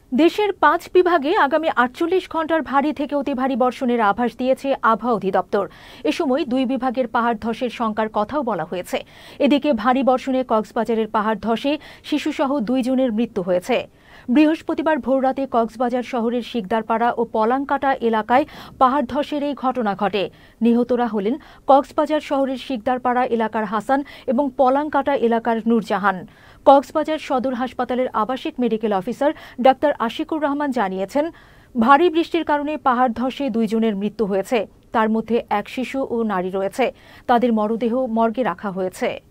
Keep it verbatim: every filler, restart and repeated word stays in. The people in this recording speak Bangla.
দেশের পাঁচ বিভাগে আগামী আটচল্লিশ ঘন্টার ভারী থেকে অতি ভারী বর্ষণের আভাস দিয়েছে আবহাওয়া অধিদপ্তর। এ সময় দুই বিভাগের পাহাড় ধসের শঙ্কার কথাও বলা হয়েছে। এদিকে ভারী বর্ষণে কক্সবাজারের পাহাড় ধসে শিশুসহ দুই জনের মৃত্যু হয়েছে। বৃহস্পতিবার ভোররাতে কক্সবাজার শহরের শিকদারপাড়া ও পলাংকাটা এলাকায় পাহাড় ধসের এই ঘটনা ঘটে। নিহতরা হলেন কক্সবাজার শহরের শিকদারপাড়া এলাকার হাসান এবং পলাংকাটা এলাকার নূরজাহান। কক্সবাজার সদর হাসপাতালের আবাসিক মেডিকেল অফিসার ডাক্তার আশিকুর রহমান জানিয়েছেন, ভারী বৃষ্টির কারণে পাহাড় ধসে দুইজনের মৃত্যু হয়েছে। তার মধ্যে এক শিশু ও নারী রয়েছে। তাদের মরদেহ মর্গে রাখা হয়েছে।